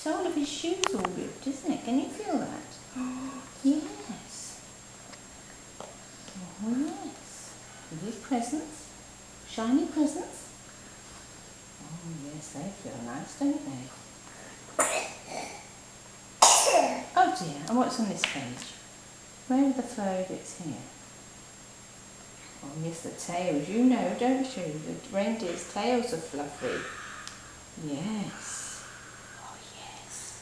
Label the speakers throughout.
Speaker 1: sole of his shoes all ripped, isn't it? Can you feel that? Yes. Oh, yes. With his presents. Shiny presents. Oh, yes, they feel nice, don't they? Oh dear, and what's on this page? Where are the furry bits here? Oh yes, the tails. You know, don't you? The reindeer's tails are fluffy. Yes. Oh yes.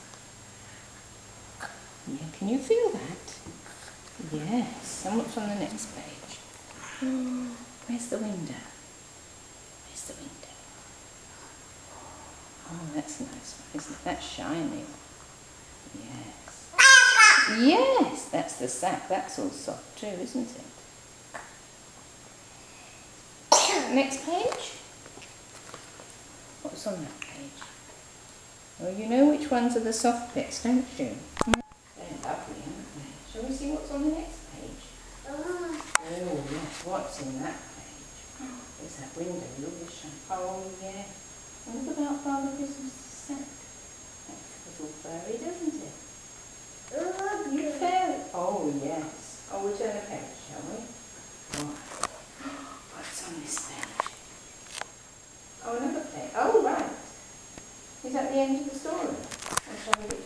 Speaker 1: Yeah, can you feel that? Yes. And what's on the next page? Where's the window? Where's the window? Oh, that's a nice one, isn't it? That's shiny. Yes. Yes, that's the sack. That's all soft too, isn't it? Next page. What's on that page? Well, you know which ones are the soft bits, don't you? They're lovely, aren't they? Shall we see what's on the next page? Oh, yes. What's in that page? There's that window. Look, oh, yeah. And look about Father Christmas' sack. That feels all furry, doesn't it? You fairy. Oh, yes. Oh, we'll turn a page, shall we? Right. What's on this page? Oh, another page. Oh, right. Is that the end of the story? Or shall we look